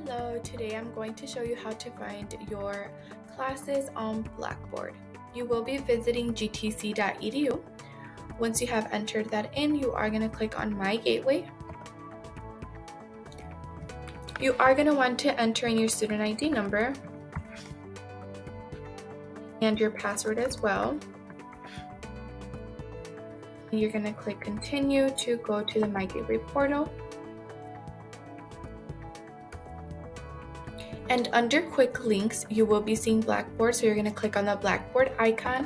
Hello, today I'm going to show you how to find your classes on Blackboard. You will be visiting gtc.edu. Once you have entered that in, you are going to click on My Gateway. You are going to want to enter in your student ID number and your password as well. You're going to click Continue to go to the My Gateway portal. And under Quick Links, you will be seeing Blackboard, so you're going to click on the Blackboard icon.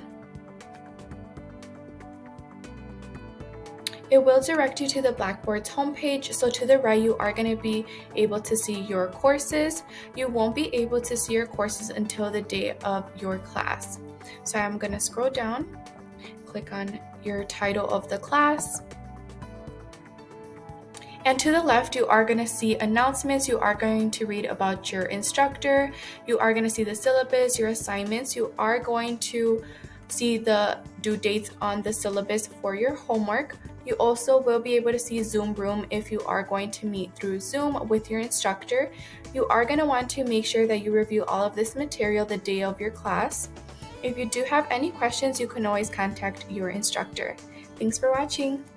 It will direct you to the Blackboard's homepage, so to the right you are going to be able to see your courses. You won't be able to see your courses until the day of your class. So I'm going to scroll down, click on your title of the class. And to the left, you are going to see announcements. You are going to read about your instructor. You are going to see the syllabus, your assignments. You are going to see the due dates on the syllabus for your homework. You also will be able to see Zoom Room if you are going to meet through Zoom with your instructor. You are going to want to make sure that you review all of this material the day of your class. If you do have any questions, you can always contact your instructor. Thanks for watching.